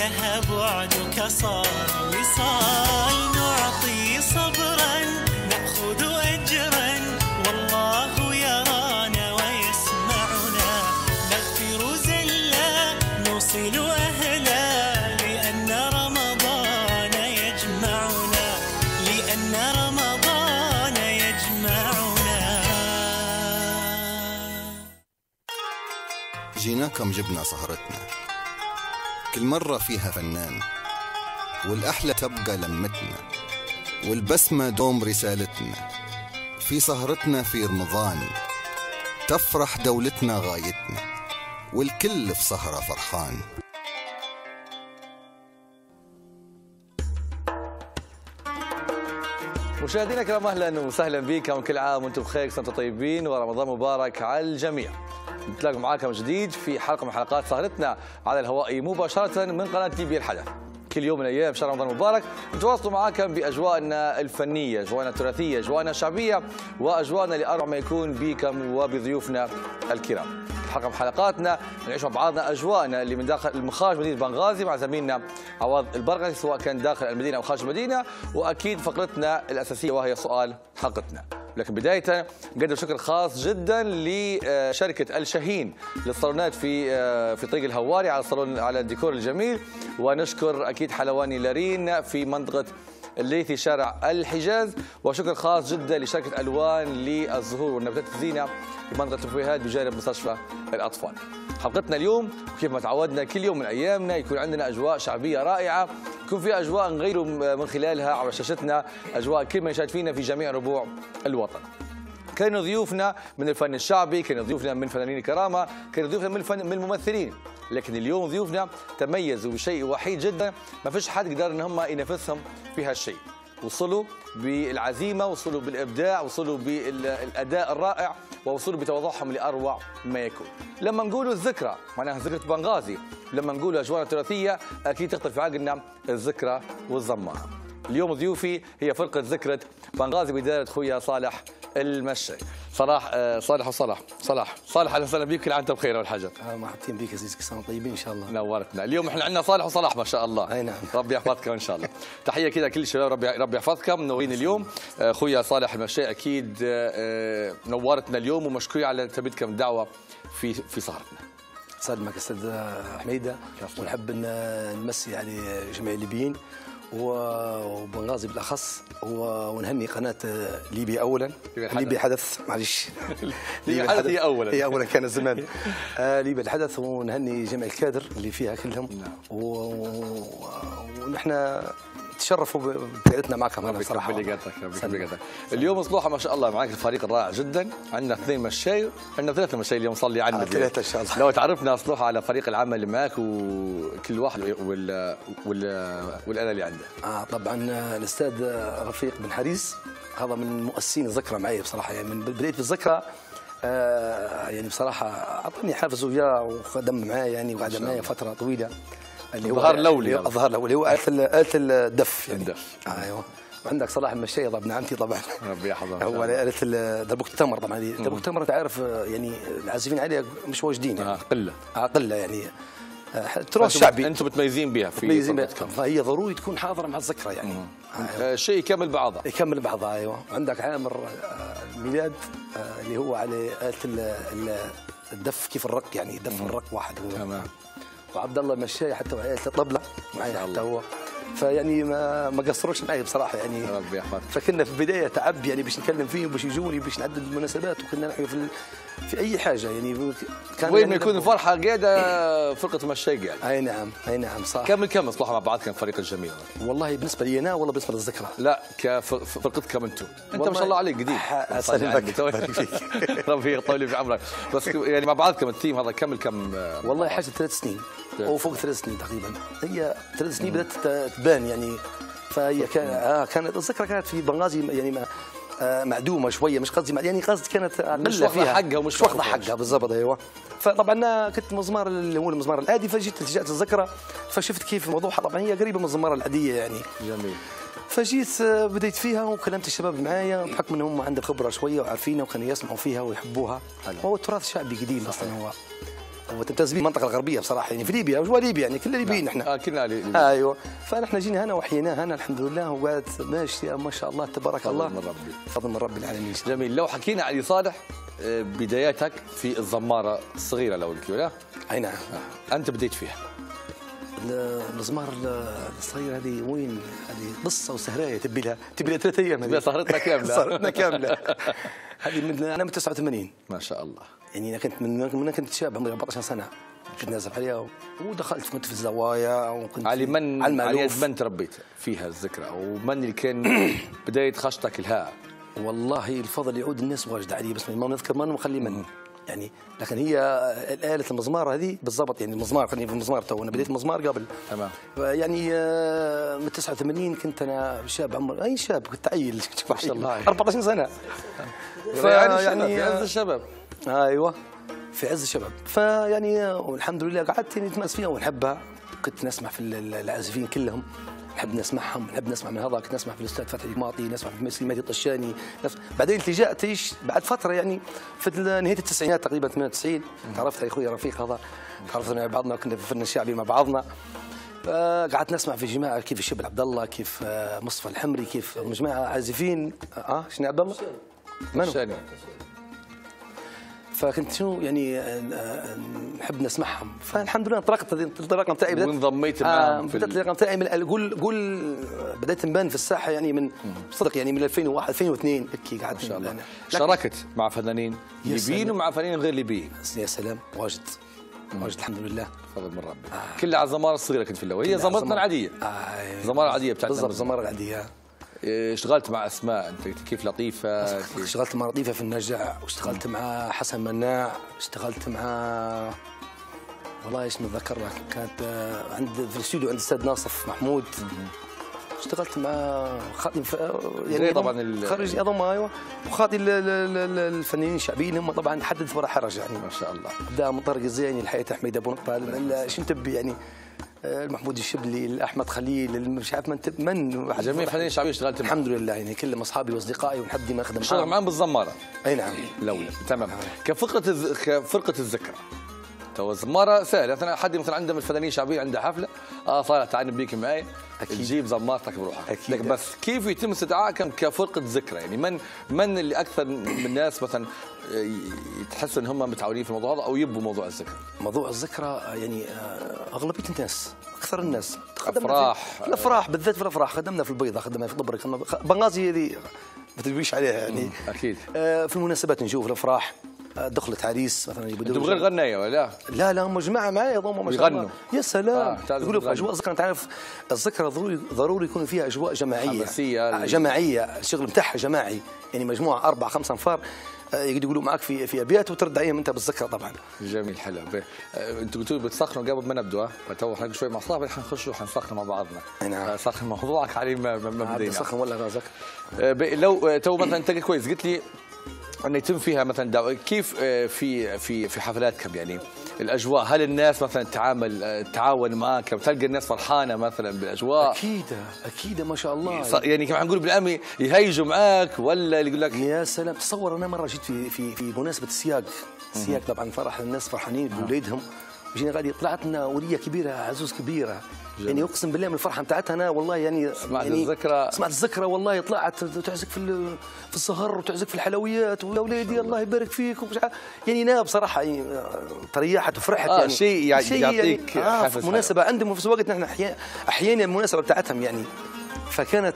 انتهى بعدك صار وصال، نعطي صبرا نأخذ أجرا، والله يرانا ويسمعنا، نغفر زلا نوصل أهلا، لأن رمضان يجمعنا، لأن رمضان يجمعنا. جيناكم جبنا سهرتنا، كل مرة فيها فنان، والأحلى تبقى لمتنا، والبسمة دوم رسالتنا، في سهرتنا في رمضان تفرح دولتنا غايتنا، والكل في سهرة فرحان. مشاهدينا الكرام، اهلا وسهلا بكم، كل عام وانتم بخير، سنة طيبين ورمضان مبارك على الجميع. نتلاقى معاكم جديد في حلقة من حلقات سهرتنا على الهواء مباشرة من قناة TVI الحدث. كل يوم من ايام شهر رمضان المبارك نتواصل معاكم باجواءنا الفنيه، اجواءنا التراثيه، اجواءنا الشعبيه، واجواءنا اللي اروع ما يكون بكم وبضيوفنا الكرام. حلقه من حلقاتنا نعيش مع بعضنا اجواءنا اللي من داخل المخارج مدينه بنغازي مع زميلنا عوض البرغثي، سواء كان داخل المدينه او خارج المدينه، واكيد فقرتنا الاساسيه وهي سؤال حلقتنا. لكن بداية نقدم شكر خاص جدا لشركة الشاهين للصالونات في طريق الهواري على الصالون على الديكور الجميل، ونشكر أكيد حلواني لارين في منطقة الليثي شارع الحجاز، وشكر خاص جدا لشركة ألوان للزهور والنباتات الزينة في منطقة الفويهات بجانب مستشفى الأطفال. حلقتنا اليوم وكيف ما تعودنا كل يوم من أيامنا يكون عندنا أجواء شعبية رائعة، يكون في أجواء نغيروا من خلالها على شاشتنا أجواء كل ما يشاهد فينا في جميع ربوع الوطن. كانوا ضيوفنا من الفن الشعبي، كانوا ضيوفنا من فنانين الكرامة، كانوا ضيوفنا من الممثلين، لكن اليوم ضيوفنا تميزوا بشيء وحيد جدا ما فيش حد يقدر ان هم ينافسهم في هالشيء. وصلوا بالعزيمه، وصلوا بالابداع، وصلوا بالاداء الرائع، ووصلوا بتواضعهم لاروع ما يكون. لما نقولوا الذكرى معناها ذكرى بنغازي، لما نقولوا اجواء تراثيه اكيد تخطر في عقلنا الذكرى والزماره. اليوم ضيوفي هي فرقه ذكرى بنغازي بإدارة خويا صالح المشي. صالح صالح اهلا وسهلا بك، كل عام وانت بخير. اول حاجه مرحبتين بك عزيزي، كل سنه طيبين ان شاء الله. نورتنا. اليوم احنا عندنا صالح وصلاح ما شاء الله. اي نعم. ربي يحفظكم ان شاء الله. تحيه كذا كل الشباب، ربي يحفظكم، منورين اليوم. خويا صالح المشي اكيد نورتنا اليوم، ومشكورين على تلبيتكم الدعوه في سهرتنا. سلمك استاذ حميده، ونحب نمسي على جميع الليبيين وبنغازي بالاخص، ونهني قناه ليبيا اولا. ليبيا حدث، معليش. ليبيا الحدث هي اولا كان زمان. ليبيا الحدث، ونهني جميع الكادر اللي فيها كلهم. ونحن تشرفوا بقعدتنا معكم. انا صراحه ربي يقدرك. اليوم صلوحه ما شاء الله معك الفريق الرائع جدا. عندنا 2 مشاي، عندنا 3 مشاي اليوم صار لي عندنا 3 ان شاء الله. لو تعرفنا صلوحه على فريق العمل اللي معك وكل واحد والآلة اللي عنده. طبعا الاستاذ رفيق بن حريز هذا من مؤسسين الذكرى معي بصراحه، يعني من بديت بالذكرى يعني بصراحه اعطاني حافز وياه وخدم معايا يعني، وقعد معايا فتره طويله. اللي هو الظهر الاولي، الظهر الاولي هو آلة الدف يعني. الدف ايوه. وعندك صلاح المشي ابن عمتي طبعا، ربي يحفظه، هو آلة دربوك التمر. طبعا دربوك التمر تعرف يعني العازفين عليها مش واجدين يعني. قله يعني تراث شعبي انتم متميزين بها فهي ضروري تكون حاضره مع الذكرى يعني. شيء يكمل بعضها. ايوه. وعندك عامر الميلاد اللي هو على آلة الدف كيف الرق يعني، دف الرق واحد هو. تمام. وعبد الله المشاي حتى وعيلة الطبلة معي حتى هو، فيعني ما قصروش معي بصراحه يعني. ربي يحفظك. فكنا في البدايه تعب يعني باش نتكلم فيهم، باش يجوني، باش نعدل المناسبات، وكنا نحن في اي حاجه يعني. كان وين ما يكون الفرحه قاعده فرقه مشاي قاعده. اي نعم صح. كم اصلحوا مع بعض كان فريق الجميع؟ والله بالنسبه لي انا، والله بالنسبه للذكرى لا كفرقتكم انتم ما شاء الله عليك جديد. ربي يطول لي في عمرك. بس يعني مع بعضكم التيم هذا كم والله حاجه 3 سنين او فوق 3 سنين تقريبا. هي 3 سنين بدات تبان يعني. فهي كانت الذكرى كانت في بنغازي يعني معدومه شويه، مش قصدي يعني قصدي كانت اقل فيها حقها ومش واخذه حقها بالضبط. ايوه. فطبعا كنت مزمار اللي هو المزمار العادي، فجيت التجأت الذكرى، فشفت كيف الموضوع. طبعا هي قريبه من الزماره العاديه يعني. جميل. فجيت بديت فيها وكلمت الشباب معايا بحكم انهم عندهم خبره شويه وعارفينها وكانوا يسمعوا فيها ويحبوها. هو التراث شعبي قديم اصلا هو. وتمتاز به المنطقه الغربيه بصراحه، يعني في ليبيا، جوا ليبيا يعني كل ليبيين احنا. كلنا ليبيا. ايوه، فنحن جينا هنا وحييناه هنا الحمد لله، وقعدت ماشيه ما شاء الله تبارك الله. فضل من ربي. فضل من رب العالمين. جميل. لو حكينا علي صالح بداياتك في الزماره الصغيره لو الكبيره. اي نعم. انت بديت فيها. المزمار الصغير هذه وين؟ هذه قصه وسهرايه تبي لها 3 ايام. هذه سهرتنا كامله. سهرتنا كامله. هذه انا من 89. ما شاء الله. يعني انا كنت من كنت شاب عمري 14 سنه كنت نازل عليها، ودخلت كنت في الزوايا وكنت على من على يد المألوف. من تربيت فيها الذكرى، ومن اللي كان بدايه خشتك لها؟ والله الفضل يعود الناس واجد علي، بس ما نذكر من وخلي من يعني. لكن هي آلة المزمار هذه بالضبط، يعني المزمار خليني في المزمار تو، انا بديت المزمار قبل. تمام. يعني من 89 كنت انا شاب، عمر اي شاب كنت عيل ما شاء الله. 14 سنه. يعني في عز الشباب. ايوه في عز الشباب. فيعني والحمد لله قعدت يعني نتماس فيها ونحبها. كنت نسمع في العازفين كلهم، نحب نسمعهم، نحب نسمع من هذا، كنت نسمع في الاستاذ فتحي الماطي، نسمع في المسلم مهدي الطشاني. بعدين التجأت بعد فتره يعني في نهايه التسعينات تقريبا 98 تعرفت على اخوي رفيق هذا، تعرفنا مع بعضنا، كنا في الفن الشعبي مع بعضنا. قعدت نسمع في جماعه كيف الشبل عبد الله، كيف مصطفى الحمري، كيف مجموعه عازفين. شنو عبد الله؟ منو؟ فكنت شنو يعني نحب نسمعهم. فالحمد لله انطلقت الانطلاقه نتاعي، وانضميت معهم بدات الانطلاقه نتاعي قول بديت نبان في الساحه يعني من صدق يعني من 2001 2002 هيك قعدت. ما شاء الله. شاركت مع فنانين ليبيين ومع فنانين غير ليبيين. يا سلام، واجد الحمد لله. فضل من ربي. كلها على الزماره الصغيره كنت في الاول، هي زمارتنا العاديه. الزماره العاديه بتاعتنا بالضبط، الزماره العاديه. اشتغلت مع اسماء انت كيف لطيفه؟ اشتغلت مع لطيفه في النجع، واشتغلت مع حسن مناع، اشتغلت مع والله ايش نتذكر لك، كانت عند في الاستوديو عند الاستاذ ناصف محمود. اشتغلت مع خاطي يعني طبعا خريج اضم. ايوه، وخاطي الفنانين الشعبيين هم طبعا حدث ولا حرج يعني. ما شاء الله. بدا من طارق الزيني الحياه حميد ابو نقطه، شنو تبي يعني، المحمود الشبلي، الاحمد خليل، مش عارف من جميع فنانين شعبيه اشتغلت معهم. الحمد لله يعني كلهم اصحابي واصدقائي ونحب ديما نخدم معاهم. اشتغل معهم بالزماره. اي نعم. الاولى. تمام. كفرقه الذكرى. تو الزماره سهله، مثلا حد مثلا عنده من الفنانين الشعبيين عنده حفله، صالح تعال نبيك معي، تجيب زمارتك بروحك. اكيد. بس كيف يتم استدعائكم كفرقه ذكرى؟ يعني من اللي اكثر من الناس مثلا تحسوا ان هم متعاونين في الموضوع هذا او يبوا موضوع الذكرى؟ موضوع الذكرى يعني اغلبيه الناس، اكثر الناس افراح، في الافراح بالذات، في الافراح خدمنا في البيضه، خدمنا في ضبرك، بنغازي هذه ما تدويش عليها يعني. اكيد. في المناسبات نشوف الافراح، دخلة عريس مثلا انتم غير غنايه ولا لا؟ هم جماعه معايا يضموا ما شاء الله. يا سلام. يقولوا في اجواء الذكرى، انت عارف الذكرى ضروري يكون فيها اجواء جماعيه جماعيه، الشغل نتاعها جماعي يعني، مجموعه 4 5 انفار يقولوا معك في ابيات وترد عليهم انت بالذكرى طبعا. جميل. حلو. انتوا قلتوا لي بتسخنوا قبل ما نبدوا، فتو حنحكي شوي مع صاحبي، حنخشوا حنسخن مع بعضنا. نعم. سخن موضوعك علي ما بدينا. سخن ولا غازك. لو تو مثلا انت كويس قلت لي انه يتم فيها مثلا كيف في حفلاتكم يعني الاجواء، هل الناس مثلا تعاون معك، تلقى الناس فرحانه مثلا بالاجواء؟ اكيد ما شاء الله يعني كما نقول بالامي يهيجوا معك ولا اللي يقول لك يا سلام. تصور انا مره جيت في مناسبه السياق طبعا فرح الناس فرحانين باولادهم، وجينا غادي طلعت لنا وليه كبيره، عزوز كبيره يعني اقسم بالله من الفرحه نتاعتها انا والله يعني سمعت الذكرى والله طلعت تعزك في السهر وتعزك في الحلويات، ويا وليدي الله يبارك فيك يعني انا بصراحه يعني تريحت وفرحت يعني شيء يعطيك يعني مناسبه عندهم، وفي الوقت نحن احيانا المناسبه بتاعتهم يعني، فكانت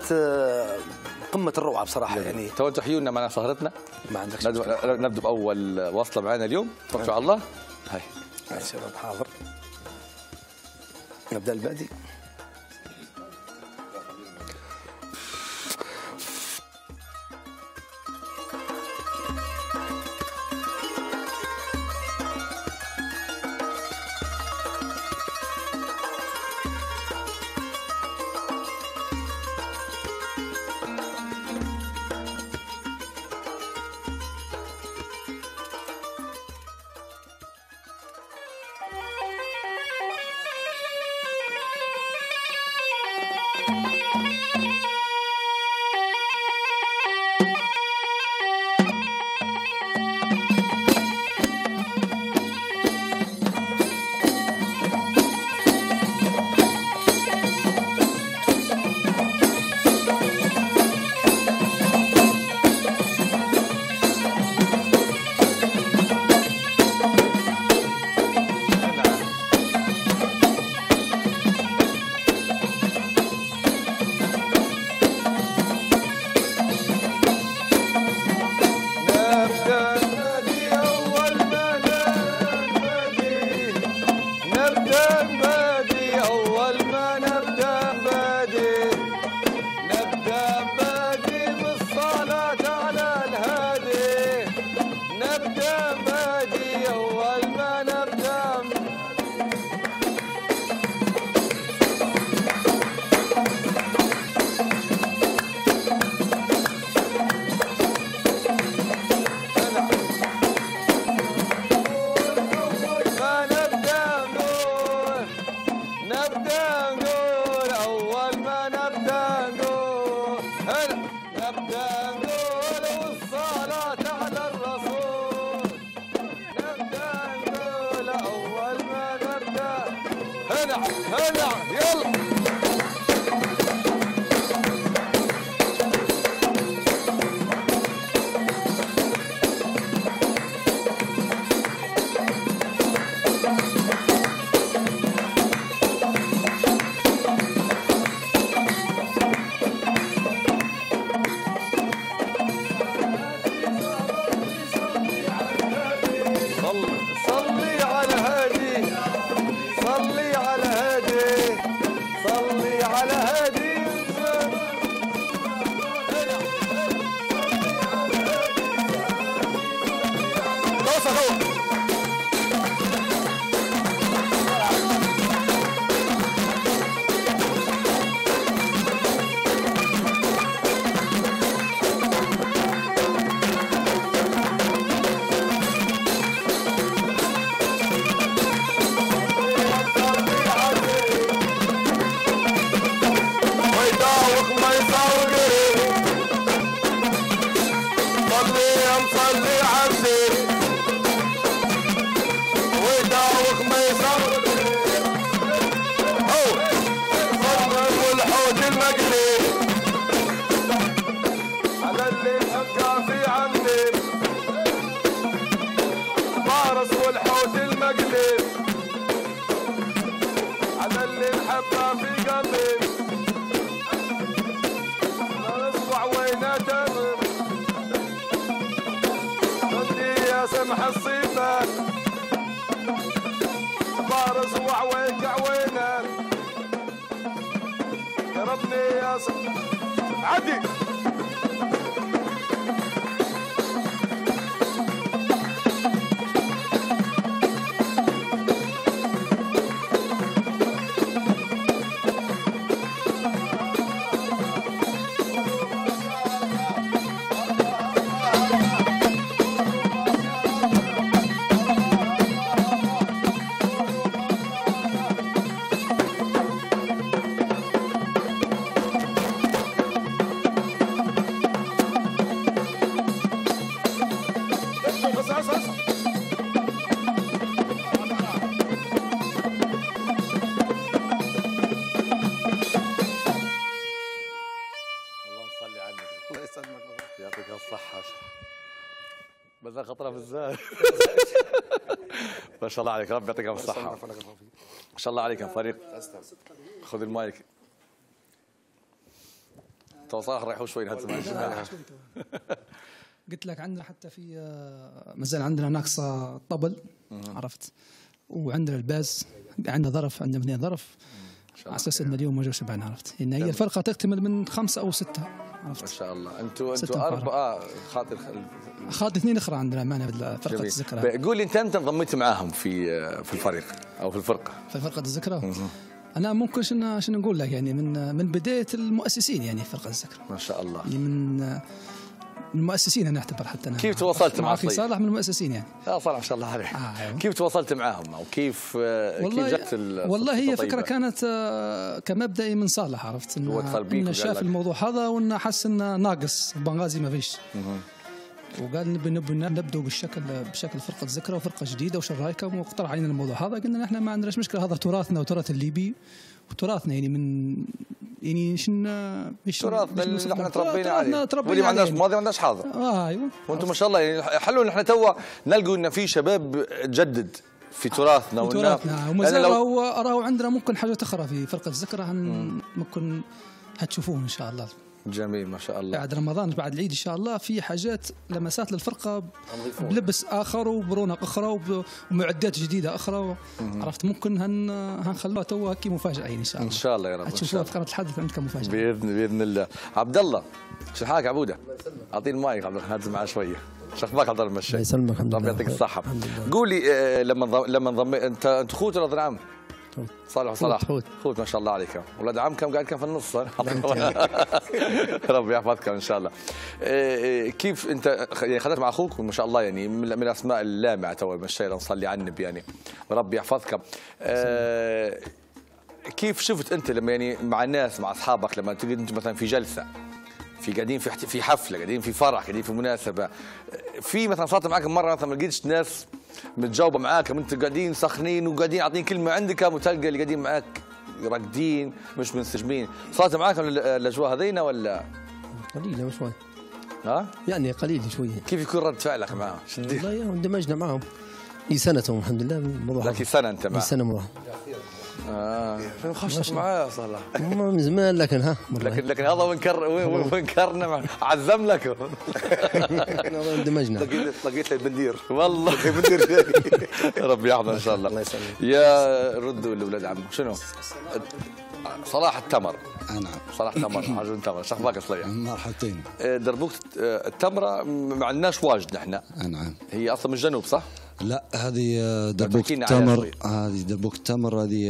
قمه الروعه بصراحه يعني. تو انتم حيونا معنا سهرتنا، ما عندكش نبدا باول وصله معنا اليوم، توكلوا على الله. هاي يا شباب حاضر، نبدا البادي. نبدأ بادي أول ما نبدأ بادي بالصلاة على الهادي نبدأ بادي أول ما نبدأ نقول أول ما نبدأ نقول نبدأ نقول والصلاة على الرسول نبدأ نقول أول ما نبدأ هنا يلا صلي على هادي صلي على هادي صلي على هادي صلي عبدي ويداوخ ما يصور صلي والحوت المقلي على اللي حقا في عمي فارس والحوت المقلي على اللي حقا في قلبي اصبع وينه تمر سمح الصيفة فارس وعويك عوينة قربني يا عدي الله يسلمك يعطيك الصحة بس خطرة في الزاد ما شاء الله عليك ربي يعطيك الصحة ما شاء الله عليك يا فريق خذ المايك توصاخ رايحوا شوي نهزم قلت لك عندنا حتى في مازال عندنا ناقصة طبل عرفت وعندنا الباز عندنا ظرف عندنا اثنين ظرف على اساس ان اليوم ما جاوش شبعنا عرفت ان هي الفرقه تكتمل من 5 أو 6 عرفت ما شاء الله انتوا 4 خاطر 2 اخرى عندنا معنا فرقه الذكرى قول لي انت امتى انضميت معاهم في الفريق او في الفرقه فرقه الذكرى انا ممكن شنو نقول لك يعني من بدايه المؤسسين يعني فرقه الذكرى ما شاء الله يعني من المؤسسين انا اعتبر حتى انا كيف تواصلت مع اخي صالح من المؤسسين يعني صالح ما شاء الله عليه كيف تواصلت معاهم او كيف جت والله هي فكره كانت كمبدئي من صالح عرفت انه شاف الموضوع هذا وانه حس انه ناقص بنغازي ما فيش وقال نبدأ بشكل فرقه ذكرى وفرقه جديده وش رايكم واقترح علينا الموضوع هذا قلنا نحن ما عندناش مشكله هذا تراثنا وتراث الليبي وتراثنا يعني من يعني تراثنا اللي احنا تربينا عليه واللي ما عندناش ماضي ما عندناش حاضر ايوه وانتم ما شاء الله يعني حلو ان احنا توا نلقوا ان في شباب تجدد في تراثنا وما زال راهو عندنا ممكن حاجات اخرى في فرقه الذكرى ممكن هتشوفوه ان شاء الله جميل ما شاء الله. بعد رمضان بعد العيد ان شاء الله في حاجات لمسات للفرقه بلبس اخر وبرونق اخرى ومعدات جديده اخرى. عرفت ممكن هنخلوها تو هيك مفاجاه يعني ان شاء الله. ان شاء الله يا رب. تشوفوها في قناه الحدث عندكم مفاجاه باذن الله. عبد الله شو حالك عبوده؟ اعطيني المايك عبد الله نهزم معاه شويه. شو اخبارك عبد الله المشي؟ الله يسلمك الحمد لله. ربي يعطيك الصحه. قولي لما انضميت انت خوت ولا ولد عم؟ صالح خوت ما شاء الله عليك. ولاد عم كم قاعد كان في النص. ربي يحفظكم ان شاء الله. كيف انت يعني خذت مع اخوك ما شاء الله يعني من الاسماء اللامعه تو المشاير نصلي على النبي يعني ربي يحفظكم. كيف شفت انت لما يعني مع الناس مع اصحابك لما تقعد انت مثلا في جلسه في قاعدين في حفله قاعدين في فرح قاعدين في مناسبه في مثلا صارت معك مره مثلا ما لقيتش ناس متجاوبه معاك انت قاعدين سخنين وقاعدين عاطين كلمه عندك وتلقى اللي قاعدين معاك راقدين مش منسجمين. صارت معاك الاجواء هذينا ولا قليله مش شوي؟ ها يعني قليل شويه. كيف يكون رد فعلك معاهم؟ والله اندمجنا معهم لي سنه الحمد لله الموضوع. لك سنه انت معهم؟ سنه معهم. شنو خشت معاه صلاح؟ من زمان لكن ها لكن هذا وانكرنا عزم لك. اندمجنا. لقيت لي بندير والله بندير. ربي يحفظه ان شاء الله. الله يسلمك. يا ردوا لاولاد عمه شنو؟ صلاح التمر. نعم صلاح التمر عجون التمر شو اخبارك صليح؟ مرحبتين. دربوكة التمرة ما عندناش واجد نحن. نعم. هي اصلا من الجنوب صح؟ لا هذه دربوك التمر. هذه دربوك التمر هذه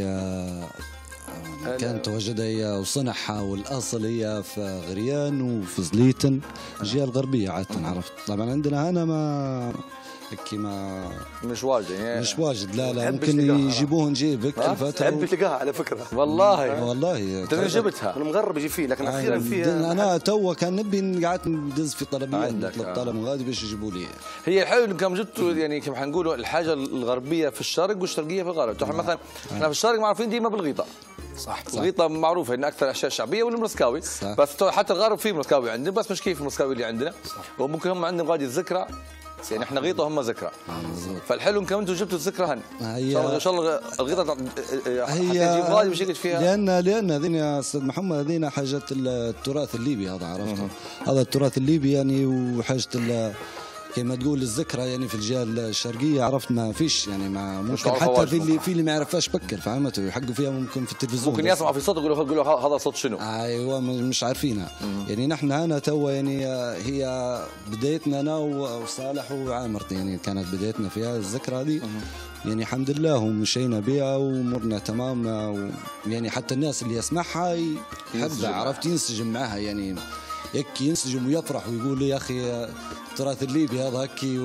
كانت وجدها هي وصنعها والاصل هي في غريان وفي زليتن الجهه الغربيه عاده عرفت. طبعا عندنا هنا ما هيك ما مش واجد يعني مش واجد. لا ممكن يجيبوه نجيبك الفتره. تحب تلقاها على فكره. والله انت من جبتها؟ انا مغرب يجي فيه لكن اخيرا فيها. انا تو كان نبي قعدت ندز في طلبيه نطلب طلب من غادي باش يجيبوا لي. هي الحلو كم جبتوا يعني كيف حنقولوا الحاجه الغربيه في الشرق والشرقيه في الغرب. احنا مثلا احنا في الشرق معروفين ديما بالغيطه. صح. الغيطه معروفه ان اكثر اشياء شعبيه والمرسكاوي. بس حتى الغرب فيه مرسكاوي عندنا بس مش كيف المرسكاوي اللي عندنا. وممكن هم عندهم غادي الذكرى يعني احنا غيطه وهم ذكرى. فالحلو انكم انتم جبتوا الذكرى هن. ان شاء الله الغيطه هي غادي مش فيها. لان هذين يا استاذ محمد هذين حاجه التراث الليبي هذا عرفته. هذا التراث الليبي يعني وحاجه كما تقول الذكرى يعني في الجهه الشرقيه عرفت ما فيش يعني ما ممكن حتى في اللي ما يعرفش بكر فهمت يحقوا فيها ممكن في التلفزيون ممكن يسمعوا في صوت يقولوا هذا صوت شنو. ايوه مش عارفينها. يعني نحن هنا تو يعني هي بدايتنا انا وصالح وعامر يعني كانت بدايتنا فيها الذكرى هذه. يعني الحمد لله ومشينا بها وامورنا تمام يعني حتى الناس اللي يسمعها يحبها عرفت ينسجم معها يعني هيك ينسجم ويفرح ويقول لي يا اخي التراث الليبي هذا هكي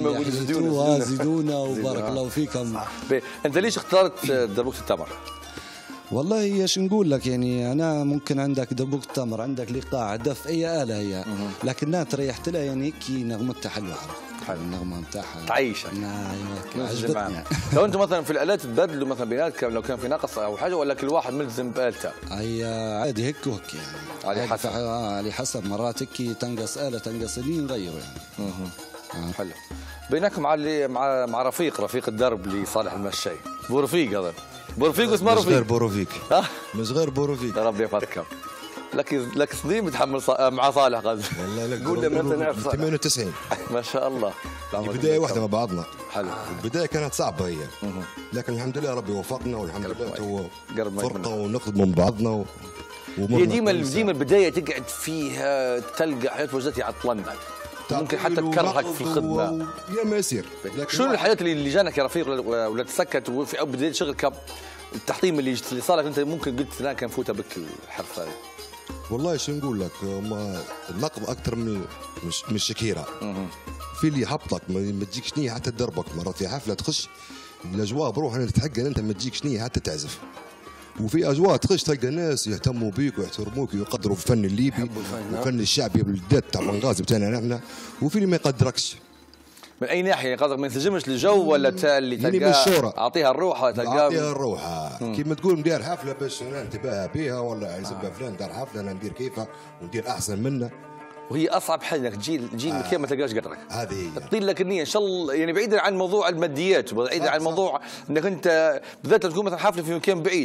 وزيدونا وبارك الله فيكم. انت ليش اخترت دربوكة التمر؟ والله ايش نقول لك يعني انا ممكن عندك دربوكة التمر عندك الايقاع دف اي اله هي لكنها تريحت لها يعني هيك نغمتها حلوه حلو النغمه نتاعها تعيشك. ايوه عجبتني. لو انتم مثلا في الالات تبدلوا مثلا بيناتكم لو كان في نقص او حاجه ولا كل واحد ملزم بالته؟ هي عادي هيك وهيك يعني على حسب مرات هيك تنقص اله تنقص لي نغيره يعني. حلو. بينكم مع رفيق الدرب لصالح المشاي بورفيق هذا بورفيق اسمه رفيق. مش غير بورفيق. مش غير بورفيق. ربي يفرجكم. لك سنين متحمل مع صالح غازي. والله لك قول لما انت نعرف 98 ما شاء الله. البدايه واحده مع بعضنا. حلو. البدايه كانت صعبه هي لكن الحمد لله ربي وفقنا والحمد لله فرقه ونخدموا من بعضنا هي ديما البدايه تقعد فيها تلقى حياه وجدتي عطلان ممكن حتى تكرهك في الخدمه يا ما يصير. شنو الحياه اللي جانك يا رفيق ولا تسكت وفي بدايه شغل كم التحطيم اللي صار لك انت ممكن قلت انا كان فوتها بك الحرف هذا؟ والله شو نقول لك اللقب اكثر من شكيره. في اللي يحبطك ما تجيكش نيه حتى تدربك مرات في حفله تخش الاجواء بروحها تتحقق انت ما تجيكش نيه حتى تعزف. وفي اجواء تخش تلقى ناس يهتموا بيك ويحترموك ويقدروا في الفن الليبي والفن الشعبي بالذات تاع بنغازي بتاعنا نحن. وفي اللي ما يقدركش من اي ناحيه قصدك ما ينسجمش للجو ولا اللي تلقاه اعطيها الروحه تلقاه اعطيها الروحه كيما تقول ندير حفله باش انتباه بها ولا يسبب فلان دار حفله انا ندير كيفها وندير احسن منه. وهي اصعب حاجه انك جيل كيف ما تلقاش قدرك. هذه تطيل لك النيه ان شاء الله يعني بعيدا عن موضوع الماديات بعيدا عن موضوع انك انت بالذات تكون مثلا حفله في مكان بعيد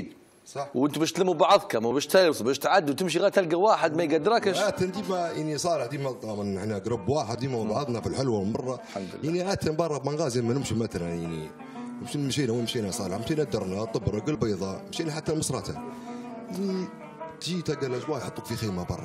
صح. وانتم باش تلموا بعضكم وباش تلبسوا باش تعدوا تمشي غير تلقى واحد ما يقدركش. ديما يعني صالح ديما طبعا احنا جروب واحد ديما مع بعضنا في الحلوه والمره. الحمد لله. يعني عاده برا بنغازي ما نمشي مثلا يعني مشينا وين مشينا صالح، مشينا درنا طبرق البيضاء، مشينا حتى المصراتة. يعني تجي تلقى الاجواء يحطوك في خيمه برا.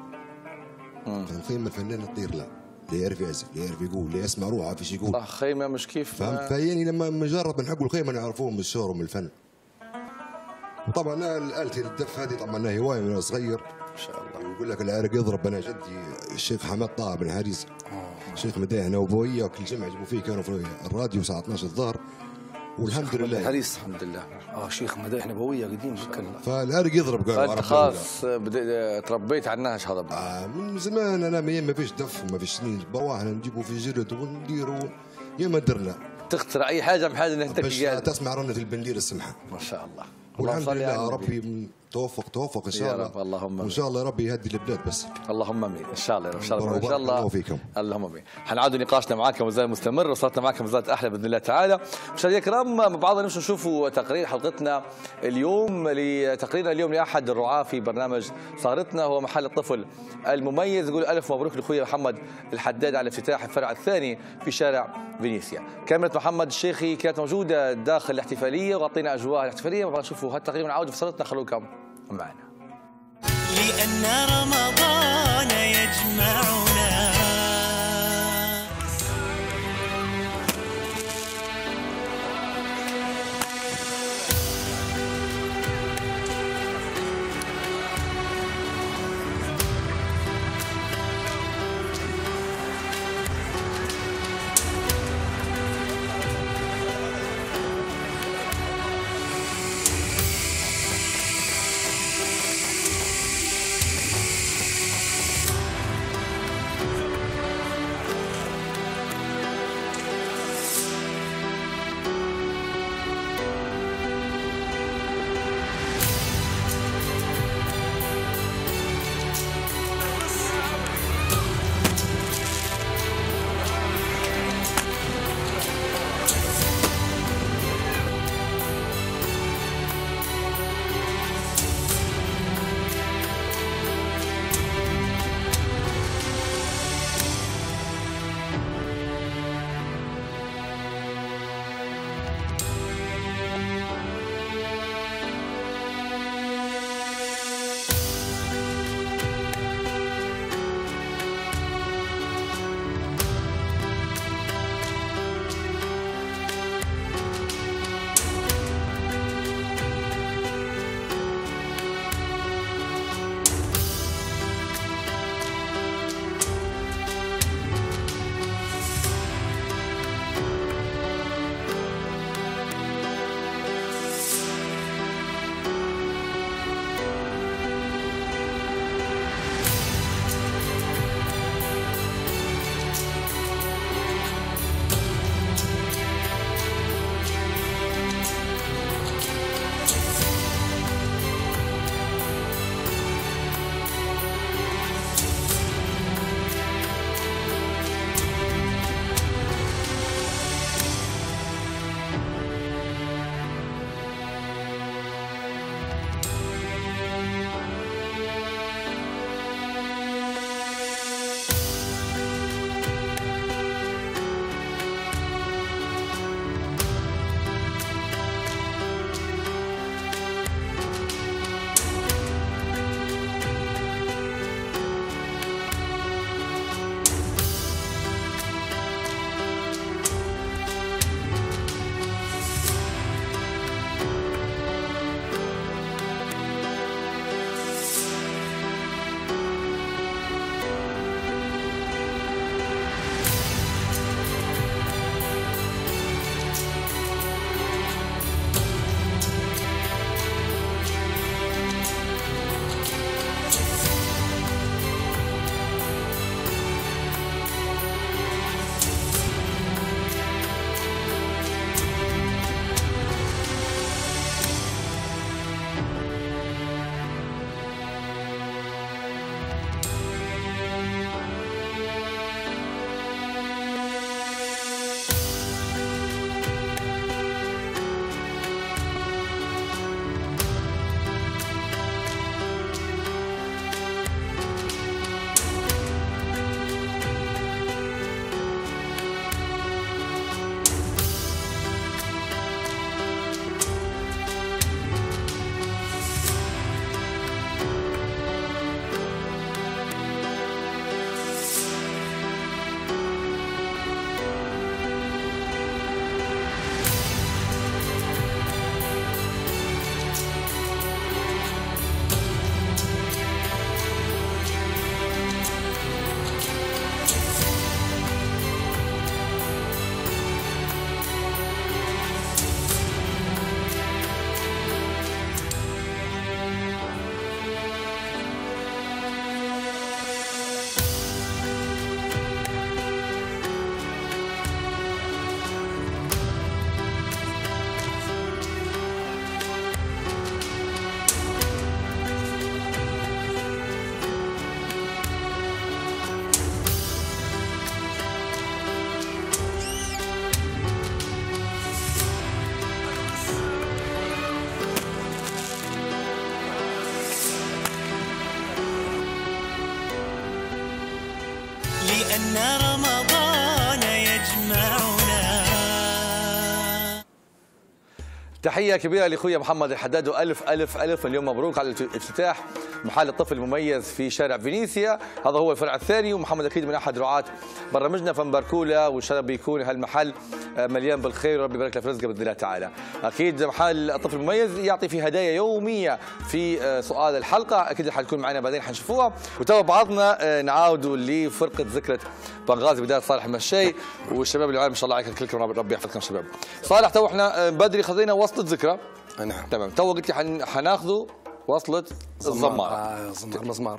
خيمه الفنان تطير له، اللي يعرف يعزف، اللي يعرف يقول، اللي يسمع روحه في يقول. صح خيمه مش كيف. فهمت؟ فيعني لما نجرب نحقوا الخيمه نعرفوهم من الشعر ومن الفن. وطبعا آلة الدف هذه طبعا هوايه من صغير. ان شاء الله. يقول لك العرق يضرب. انا جدي الشيخ حماد طه بن حارس شيخ مدايح نوبويه، وكل جمعه يجيبوا فيه كانوا في الراديو الساعه 12 الظهر. والحمد لله حريص الحمد لله. شيخ مدايح نبويه قديم. فالعرق يضرب. قالوا انت خاص تربيت على النهج هذا من زمان. انا ما فيش دف وما فيش سنين برواحنا نجيبوا في جلد ونديروا يا ما درنا. تخترع اي حاجه بحاجه انك تسمع رنه البندير السمحه. ما شاء الله. والحمد لله ربي توفق ان شاء الله. يا رب اللهم وان شاء الله ربي يهدي البلاد بس. اللهم امين ان شاء الله. ان شاء الله. ان شاء الله فيكم. اللهم امين. حنعود نقاشنا معاكم مازال مستمر، وصلتنا معكم مازالت احلى باذن الله تعالى. مشاهدينا الكرام مع بعضنا نمشي نشوفوا تقرير حلقتنا اليوم لتقريرنا اليوم لاحد الرعاة في برنامج سهرتنا، هو محل الطفل المميز. نقول الف مبروك لاخويا محمد الحداد على افتتاح الفرع الثاني في شارع فينيسيا. كاميرا محمد الشيخي كانت موجوده داخل الاحتفاليه وغطينا اجواء الاحتفاليه. نبغى نشوفوا هالتقرير ونعود في سهرتنا، خلوكم معنا. لأن رمضان يجمعنا لأن رمضان يجمعنا. تحية كبيرة لأخويا محمد الحداد، وألف ألف ألف مليون مبروك على افتتاح محل الطفل المميز في شارع فينيسيا. هذا هو الفرع الثاني، ومحمد أكيد من أحد رعاة برنامجنا، فنباركوا له وإن شاء الله بيكون هالمحل مليان بالخير وربي يبارك له في رزقه بإذن الله تعالى. أكيد محل الطفل المميز يعطي فيه هدايا يومية في سؤال الحلقة، أكيد حتكون معنا بعدين حنشوفوها. وتوا بعضنا نعاودوا لفرقة ذكرى بنغازي بداية صالح المشاي والشباب اللي معنا ما شاء الله عليكم كلكم، ربي يحفظكم شباب. صالح تو احنا بدري خذينا وصلة ذكرى. نعم تمام. تو قلت لي حناخذوا وصلة الزمار. المزمار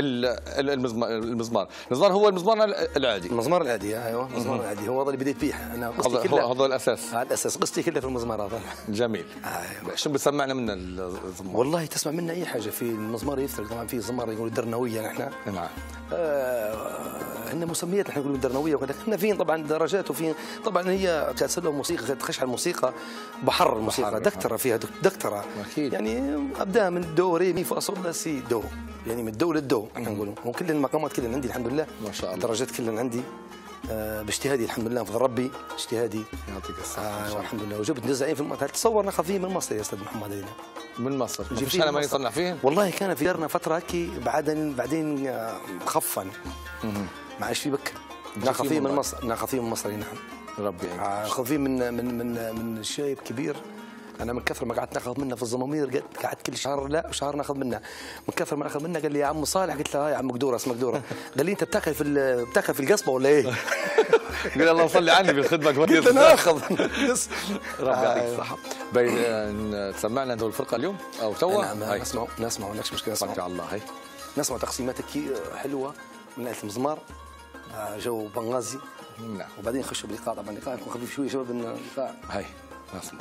المزمار هو المزمار العادي. المزمار العادي ايوه، المزمار العادي هو هذا اللي بديت فيه انا. قصتي كلها هذا الاساس. الاساس قصتي كلها في المزمار هذا. جميل. أيوة. شو بتسمعنا من الزمار؟ والله تسمع منا اي حاجه. في المزمار يفترق طبعا، في زمار يقولوا درنويه نحن. نعم. عندنا مسميات نحن نقولوا درنويه وكذا. احنا فين طبعا درجات، وفين طبعا هي كاسلوب موسيقى تخش على الموسيقى بحر الموسيقى دكتره فيها دكتره أكيد. يعني ابدا من دو ري مي فا صول لا سي دو، يعني من الدو للدو احنا نقولوا. وكل المقامات كلها عندي الحمد لله، ما شاء الله. الدرجات كلها عندي باجتهادي الحمد لله، بفضل ربي اجتهادي. يعطيك الصحة. الحمد لله. وجبت جزئين في المطار. تصور ناخذ فيه من مصر يا استاذ محمد علينا. من مصر. نجيب مش فيه انا من ماني مصر. صنع فيه. والله كان في دارنا فتره هيك، بعدين خفن ما عادش في بكر. ناخذ فيه من مصر، ناخذ فيه من مصر. نعم ربي يعينك. ناخذ فيه من شايب كبير. انا من كثر ما قعدت ناخذ منه في الزمامير، قعدت كل شهر لا شهر ناخذ منه. من كثر ما ناخذ منه قال لي يا عم صالح، قلت له يا عم قدوره اسمك قدوره. قال لي انت بتاكل في القصبه ولا ايه؟ قال الله صلي عني بالخدمه كويس. قلت ناخذ. ربي يعطيك الصحة. تسمعنا هذول الفرقة اليوم أو توا؟ نعم نسمع ماكش مشكلة. نسمع الله. هي نسمع تقسيماتك حلوة من آلة المزمار، جو بنغازي. نعم. وبعدين نخشوا باللقاء. طبعا اللقاء يكون خفيف شوية شباب اللقاء. هي نسمع.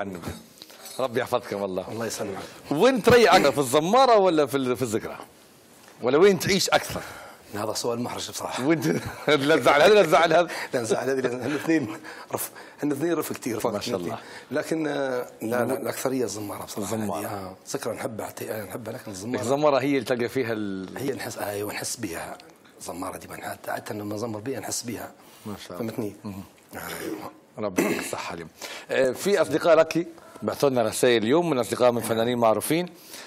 عنب. ربي يحفظكم والله. الله يسلمك. وين تريح أكثر، في الزمارة ولا في الذكرى؟ ولا وين تعيش أكثر؟ هذا سؤال محرج بصراحه. وانت لا تزعل هذا لا تزعل هذا. لا نزعل هذه، الاثنين رف كثير ما شاء الله. لكن لا الاكثريه الزماره بصراحه. الزماره ذكرى نحبها لكن الزماره هي اللي تلقى فيها هي نحس نحس بها. الزماره دي حتى لما نزمر بها نحس بها. ما شاء الله. فهمتني؟ ربي يعطيك الصحه اليوم. في اصدقاء لك بعثوا لنا رسائل اليوم من اصدقاء من فنانين معروفين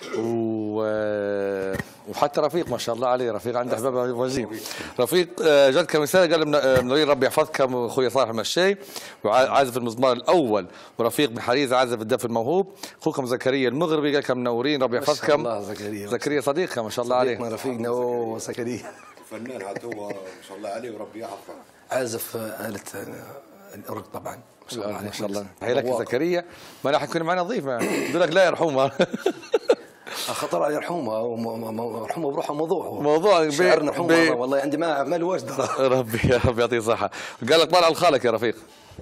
وحتى رفيق ما شاء الله عليه. رفيق عنده احباب وجيم. رفيق جاتك رساله قال منورين ربي يحفظكم اخوي صالح المشاي وعازف المزمار الاول، ورفيق بن حريز عازف الدف الموهوب، اخوكم زكريا المغربي قال لكم منورين ربي يحفظكم. ما شاء الله زكريا صديقنا ما شاء الله عليه. رفيقنا وزكريا فنان عاد هو ما شاء الله عليه وربي يحفظه. عازف آلة الأورج طبعا. ما شاء الله. هي لك زكريا ما راح يكون معنا ضيف يقول لك لا يرحمها. خطر على يرحمها ومرحومه بروحها موضوع شعرنا رحمها والله عندي ما له واجد. ربي يعطيه الصحه. قال لك طالع لخالك يا رفيق.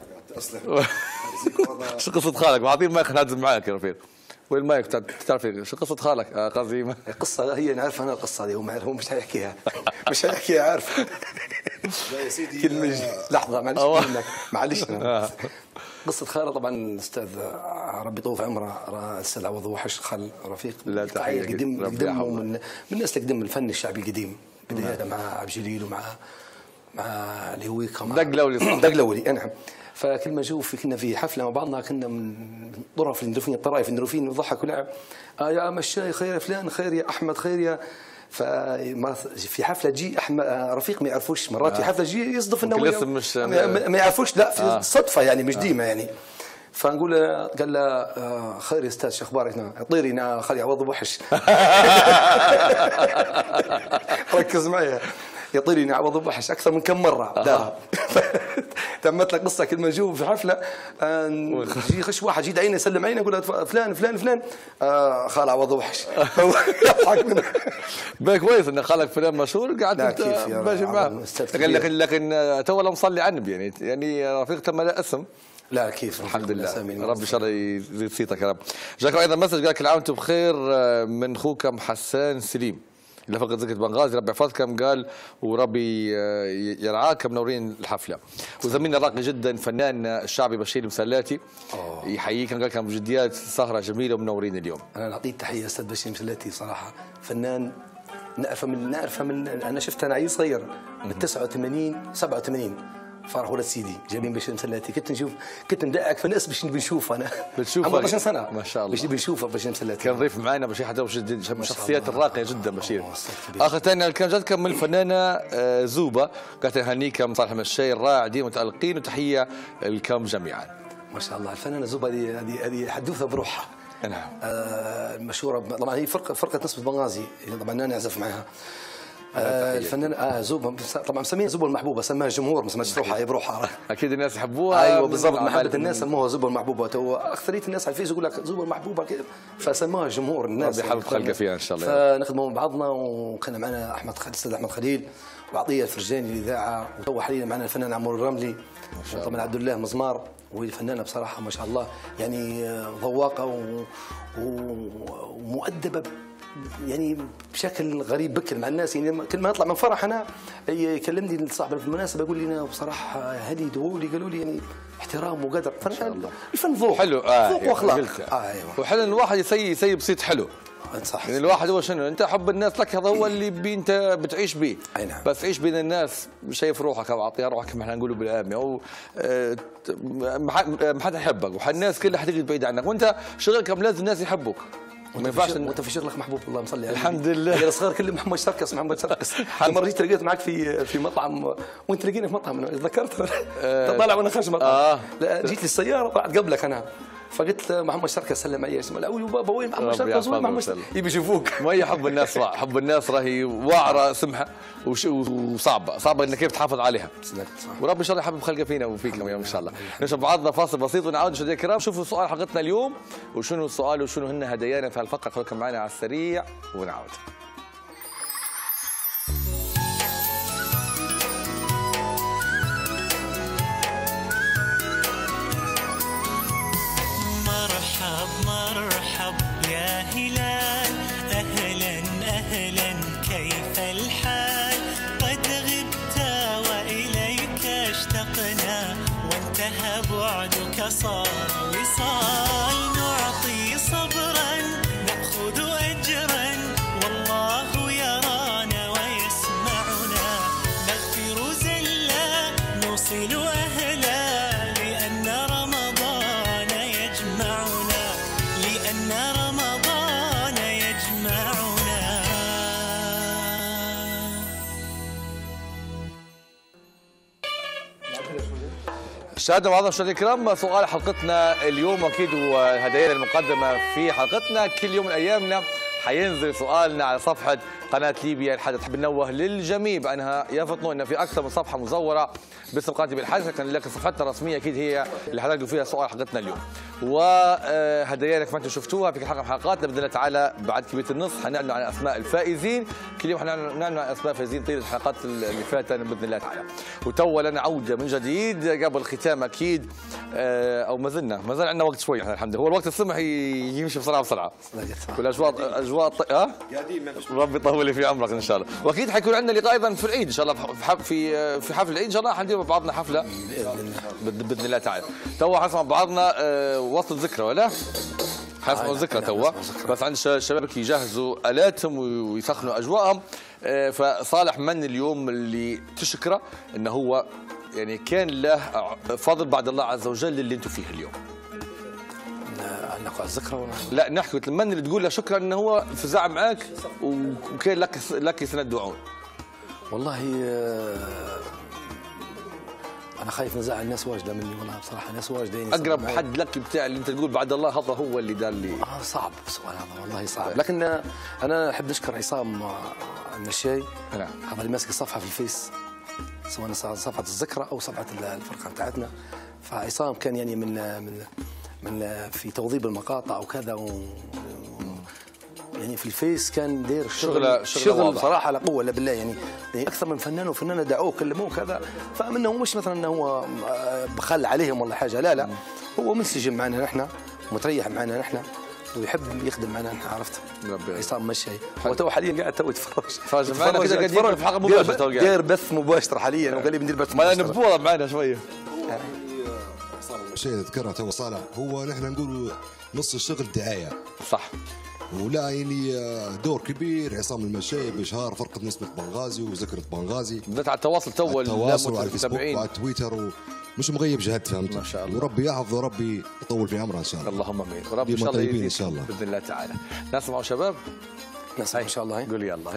شو قصه خالك؟ وعطيه المايك نهزم معاك يا رفيق. وين المايك تعرف شو قصه خالك؟ قصدي قصه هي نعرف انا القصه دي هو مش حيحكيها. مش حيحكيها عارف. لا يا سيدي لحظه معلش قصة خالة طبعا الأستاذ ربي يطول في عمره الأستاذ عوض وحش خال رفيق. لا تحية قديم من الناس اللي قدم الفن الشعبي القديم بداية مع عبد الجليل ومع اللي هو دقلولي نعم. فكل ما جو كنا في حفلة مع بعضنا كنا من الطرائف الندروفين نضحك ولعب. يا مشاي خير يا فلان، خير يا أحمد، خير يا في حفله تجي احمد رفيق ما يعرفوش مرات في حفله تجي يصدف انه ما يعرفوش لا في صدفه يعني مش ديما يعني. فنقول قال له خير يا استاذ شو اخبارك؟ طيري خلي عوض وحش. ركز معي يطيرني عوض وحش اكثر من كم مره دارها. تمت لك قصه كل ما نشوف في حفله يجي خش واحد يجي عينه يسلم عينه يقول فلان فلان فلان خال عوض وحش. يضحك منه. باك كويس ان خالك فلان مشهور قاعد ماشي معاه. لكن تو مصلي عنب يعني رفيق تم له اسم. لا كيف الحمد لله. ربي ان شاء الله يزيد صيتك يا رب. جاكم ايضا مسج قال لك العام وانتم بخير من اخوكم حسان سليم اللي فقد ذكر بنغازي ربي يحفظكم قال وربي يرعاكم منورين الحفله. وزميلنا الراقي جدا فنان الشعبي بشير مسلاتي يحييكم قال لكم بجديات سهره جميله ومنورين اليوم. انا نعطيه تحيه استاذ بشير مسلاتي صراحه فنان نعرفه من انا شفته انا عيل صغير من 89 87 فرح ولد سيدي جايبين بشير مسلاتي كنت مدعك في الناس باش بنشوف انا بتشوف 14 سنه ما شاء الله باش بنشوفه بشير مسلاتي كان ضيف معنا بشير حدا من الشخصيات الراقيه جدا بشير. اخر ثاني كان جاتكم من الفنانه زوبه قالت هنيكم صالح المشاي الرائع ديما متالقين وتحيه لكم جميعا. ما شاء الله الفنانه زوبه هذه حدوثه بروحها. نعم. المشهوره طبعا هي فرقه نسبة بنغازي طبعا انا نعزف معها. الفنان زوبه طبعا مسميها زوبه المحبوبه سماها الجمهور ما سماش روحها هي بروحها. اكيد الناس يحبوها. ايوه بالضبط محبه الناس سموها زوبه المحبوبه. واكثريه الناس على الفيسبوك يقول لك زوبه المحبوبه فسموها الجمهور الناس. ربي يحفظ خلقه فيها ان شاء الله. فنخدموا مع بعضنا وكان معنا الاستاذ احمد خليل وعطيه الفرجاني الاذاعه وتو حاليا معنا الفنان عمور الرملي طبعا عبد الله مزمار وهي فنانه بصراحه ما شاء الله يعني ذواقه ومؤدبه يعني بشكل غريب بكر مع الناس. يعني كل ما نطلع من فرح انا يكلمني صاحب بالمناسبه يقول لي انا بصراحه هذه يدعوا لي قالوا لي يعني احترام وقدر. الفن ذوق حلو ذوق واخلاق. ايوه وحلو الواحد يسيب صيت حلو. صح. يعني الواحد هو شنو انت حب الناس لك هذا هو اللي انت بتعيش به. نعم. بس عيش بين الناس شايف روحك او اعطيها روحك كما احنا نقولوا بالامي او ما حد يحبك والناس كلها حتيجي بعيد عنك وانت شغلك لازم الناس يحبوك. ما ينفعش وانت في شغلك محبوب الله مصلي عليه. الحمد لله. الصغار كلهم محمد شركس مره جيت لقيت معك في مطعم وانت لقينا في مطعم ذكرت طالع وانا خارج مطعم. لا جيت لي السياره طلعت قبلك انا فقلت محمد شركس سلم علي اسمه الاول بابا وين محمد شركس وين محمد شركس يبي يشوفوك. ما هي حب الناس صح. حب الناس راهي واعره سمحه وصعبه انك كيف تحافظ عليها. ورب ان شاء الله يحبب خلقه فينا وفيكم يا ان شاء الله. نشوف بعضنا فاصل بسيط ونعود مشاهدينا الكرام. شوفوا سؤال حلقتنا اليوم وشنو السؤال وشنو هن هدايانا في هالفقره. خليكم معنا على السريع ونعود. يا هلال أهلا أهلا كيف الحال قد غبت وإليك اشتقنا وانتهى بعدك صار وصال نعطي صبرا نأخذ أجرا والله يرانا ويسمعنا نغفر زلا نوصل أهلا لأن رمضان يجمعنا لأن رمضان يجمعنا. مشاهدينا وعظم مشاهدينا الكرام، سؤال حلقتنا اليوم اكيد والهدايا المقدمه في حلقتنا كل يوم من ايامنا حينزل سؤالنا على صفحه قناه ليبيا الحدث. بنوه للجميع بانها يفطنوا ان في اكثر من صفحه مزوره باسم قناه ليبيا الحدث، لكن صفحتنا الرسميه اكيد هي اللي حتلقوا فيها سؤال حلقتنا اليوم. وهدايانا كما انتم شفتوها في كل حلقه من حلقاتنا باذن الله تعالى بعد كبيره النصف حنعلن عن اسماء الفائزين، كل يوم حنعلن عن اسماء الفائزين طيله الحلقات اللي فاتت باذن الله تعالى. وتوا لنا عوده من جديد قبل الختام اكيد او ما زلنا عندنا وقت شوي الحمد لله، هو الوقت السمح يمشي بسرعه والاجواء قاعدين ما فيش ربي يطول لي في عمرك ان شاء الله. واكيد حيكون عندنا لقاء ايضا في العيد ان شاء الله في حفل العيد ان شاء الله حندير مع بعضنا حفله باذن الله تعالى. تو حنسمع بعضنا وصل ذكرى ولا حنسمعوا ذكرى تو، بس عند الشباب يجهزوا الاتهم ويسخنوا اجواءهم. فصالح من اليوم اللي تشكره انه هو يعني كان له فضل بعد الله عز وجل اللي انتم فيه اليوم؟ نقرأ الذكرى ولا لا نحكي من اللي تقول له شكرا انه هو فزع معك وكان لك سند وعون. والله انا خايف نزعل الناس واجده مني والله بصراحه، ناس واجده يعني اقرب حد لك بتاع اللي انت تقول بعد الله هذا هو اللي دار لي. صعب السؤال هذا والله صعب، لكن انا احب نشكر عصام النشاي. نعم. هذا اللي ماسك الصفحه في الفيس سواء صفحه الذكرى او صفحه الفرقه بتاعتنا. فعصام كان يعني من في توظيف المقاطع وكذا يعني في الفيس كان داير شغل بصراحه لا قوه الا بالله يعني اكثر من فنان وفنانه دعوه كلموه كذا. فمنه مش مثلا انه هو بخل عليهم ولا حاجه، لا هو منسجم معنا نحن ومتريح معنا نحن ويحب يخدم معنا نحن. عرفت عصام مشي هو تو حاليا قاعد تو يتفرج معنا كذا قاعد في حلقه مباشره داير بث مباشر حاليا وقال لي بندير بث مباشر. ما نبوظ معنا شويه شيء ذكرها تو صالح، هو نحن نقول نص الشغل دعايه صح، ولا يعني دور كبير عصام المشاي بإشهار فرقة نسبة بنغازي وذكرة بنغازي بدأت على التواصل تو التواصل على الفيسبوك وعلى تويتر مش مغيب جهد فهمت ما شاء الله. وربي يحفظه وربي يطول في عمره ان شاء الله. اللهم امين وربي ان شاء الله طيبين ان شاء الله باذن الله تعالى. نسمعوا شباب نسمع ان شاء الله. قول يلا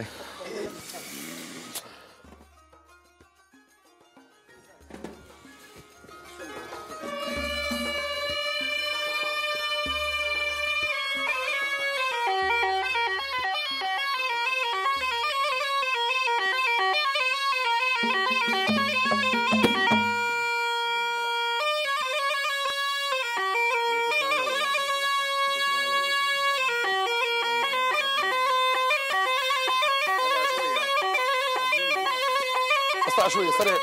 اسرع شويه سريع.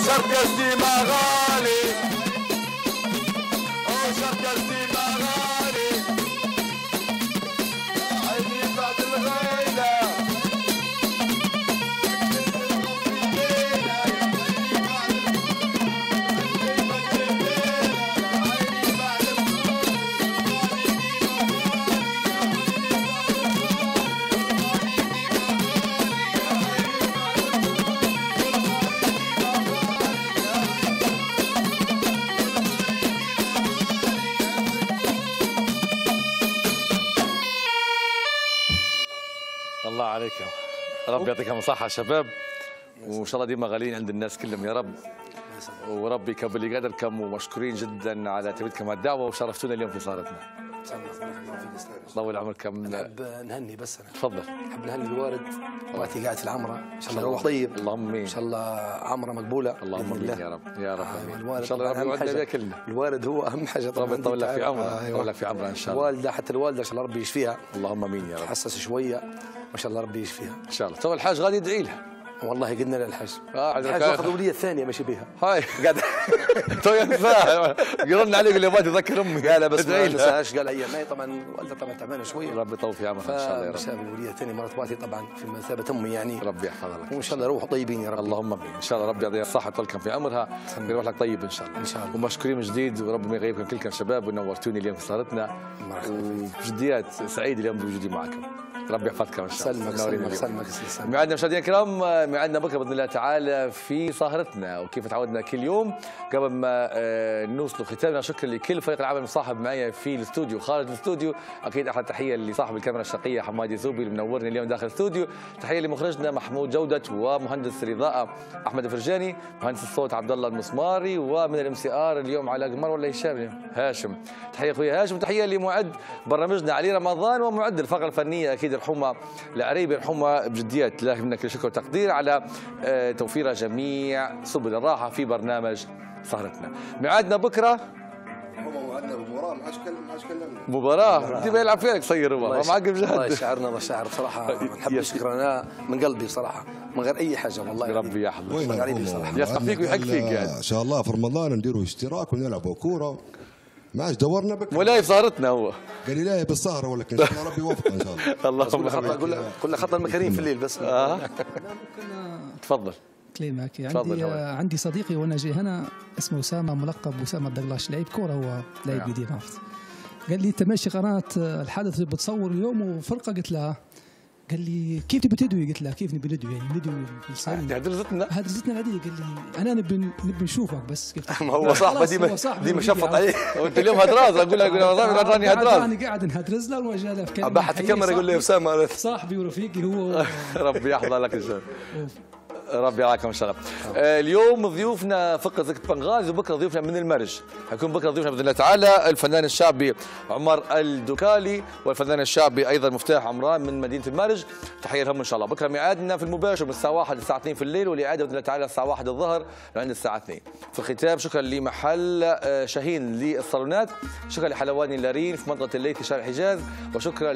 وشركتي مغالي وشركتي مغالي عيني بعد الغيلة الله عليكم، رب يعطيكم الصحة شباب، وإن شاء الله ديما غاليين عند الناس كلهم يا رب، وربي يكبر قدركم، ومشكورين جدا على تلبيتكم الدعوة وشرفتونا اليوم في صالتنا. طول عمركم. نحب نهني بس انا تفضل. نحب نهني الوالد وقتي قاعد في العمره، ان شاء الله روح طيب. اللهم امين. ان شاء الله عمره مقبوله. اللهم امين يا رب يا رب. الوالد ان شاء الله ربي يوعدنا بها كلنا. الوالد هو اهم حاجه طبعا. ربي يطول لك في عمره، يطول لك في عمره ان شاء الله. الوالده حتى الوالده ان شاء الله ربي يشفيها. اللهم امين يا رب. تحسس شويه ما شاء الله ربي يشفيها ان شاء الله. تو الحاج غادي يدعي لها. والله قلنا له الحاج. الحاج واخذ الوليه الثانيه ماشي بها. هاي قاعد تو ينساها يرن عليك يقول لي ما تذكر امي. قال بس ما نساهاش، قال ايام طبعا والدها طبعا تعبانه شويه. ربي يطول في عمرها ان شاء الله يا رب. شاف الوليه الثانيه مرات والدي طبعا في مثابه امي يعني. ربي يحفظها لك وان شاء الله روحوا طيبين يا رب. اللهم امين. ان شاء الله ربي يعطيها الصحه ويطول في عمرها، يروح لك طيب ان شاء الله. ان شاء الله. ومشكورين من جديد، وربي ما يغيبكم كلكم شباب، ونورتوني اليوم في صالتنا، وبجديات سعيد اليوم بوجودي معكم. ربي يحفظكم ان شاء الله. سلمك. ميعادنا مشاهدينا الكرام، ميعادنا بكره باذن الله تعالى في سهرتنا، وكيف تعودنا كل يوم. قبل ما نوصل ختامنا، شكرا لكل فريق العمل المصاحب معي في الاستوديو خارج الاستوديو. اكيد احلى تحيه لصاحب الكاميرا الشقيه حمادي زوبي اللي منورني اليوم داخل الاستوديو. تحيه لمخرجنا محمود جوده، ومهندس الاضاءه احمد الفرجاني، مهندس الصوت عبد الله المسماري، ومن الام سي ار اليوم على قمر ولا هاشم. تحيه اخويا هاشم، وتحيه لمعد برنامجنا علي رمضان، ومعد الفقره الفنيه اكيد الحمى العريبي، الحمى بجديات له منك كل شكر وتقدير على توفير جميع سبل الراحه في برنامج سهرتنا. ميعادنا بكره موعدنا بمباراه، ما عادش كلمنا مباراه دي بيلعب فيها قصير هو معقب جهد. والله شعرنا شاعر بصراحه، نحب نشكرنا من قلبي بصراحه من غير اي حاجه والله. ربي يحفظك يسقف فيك ويحق فيك يعني. ان شاء الله في رمضان نديروا اشتراك ونلعبوا كوره. ما عادش دورنا بك ولا في سهرتنا هو قال لي لا بالسهره، ولكن ان شاء الله ربي يوفقه ان شاء الله. اللهم كل خطا المكارين في الليل بس. تفضل. كلمك عندي صديقي وانا جاي هنا اسمه اسامه، ملقب اسامه الدقلاش، لعيب كوره، هو لاعب جديد عرفت. قال لي انت ماشي قناه الحدث اللي بتصور اليوم وفرقه، قلت لها قال لي كيف تبي تدوي؟ قلت له كيف نبي ندوي يعني ندوي هدرزتنا العاديه. قال لي انا نبي نشوفك بس كيف. ما هو صاحبه ديما شفط عليه. وانت اليوم هدراز اقول لك راني هدراز، انا قاعد نهدرز له وجا له في بحث الكاميرا يقول لي اسامه صاحبي ورفيقي هو. ربي يحفظ لك ان شاء الله. ربي يعاكم ان شاء الله. اليوم ضيوفنا فقط زكت بنغازي، وبكره ضيوفنا من المرج. حيكون بكره ضيوفنا باذن الله تعالى الفنان الشعبي عمر الدكالي، والفنان الشعبي ايضا مفتاح عمران من مدينه المرج. تحيه لهم ان شاء الله. بكره ميعادنا في المباشر من الساعه 1 للساعه 2 في الليل، والاعاده باذن الله تعالى الساعه 1 الظهر لعند الساعه 2. في الختام شكرا لمحل شاهين للصالونات، شكرا لحلواني اللارين في منطقه الليثي شارع حجاز، وشكرا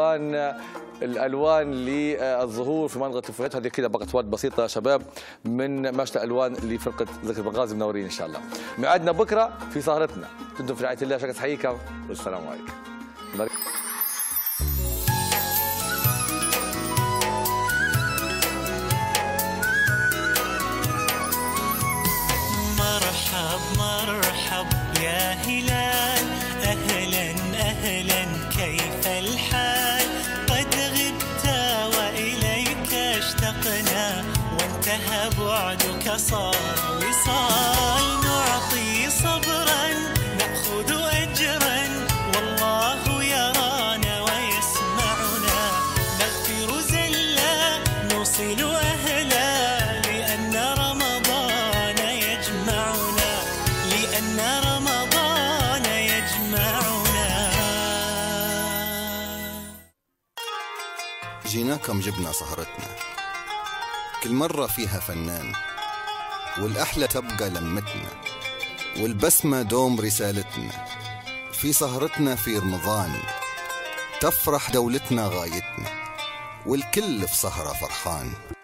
الالوان للظهور في منطقه الفويات. هذه كده بقت واد بسيطه شباب من مشتى الوان لفرقه زكي بنغازي منورين ان شاء الله. ميعادنا بكره في سهرتنا، كنتم في رعايه الله. شكرا حييكم والسلام عليكم. مرحب يا هلال، اهلا اهلا كيف الحال؟ قد غبت واليك اشتقنا، وانتهى بعدك صار وصال. نعطي صبرا ناخذ اجرا، والله يرانا ويسمعنا. نغفر زلا نوصل اهلا، لان رمضان يجمعنا، لان رمضان يجمعنا. جيناكم جبنا سهرتنا، كل مرة فيها فنان، والأحلى تبقى لمتنا، والبسمة دوم رسالتنا. في سهرتنا في رمضان تفرح دولتنا غايتنا، والكل في سهرة فرحان.